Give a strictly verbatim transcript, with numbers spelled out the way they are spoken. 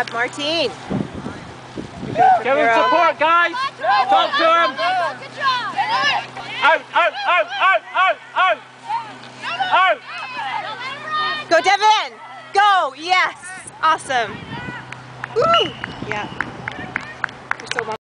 Martine. Give him support, guys. Talk to him. Good job. Out, out, out, out, out, out. Out. Go, Devin. Go. Yes. Awesome. Woo. Yeah.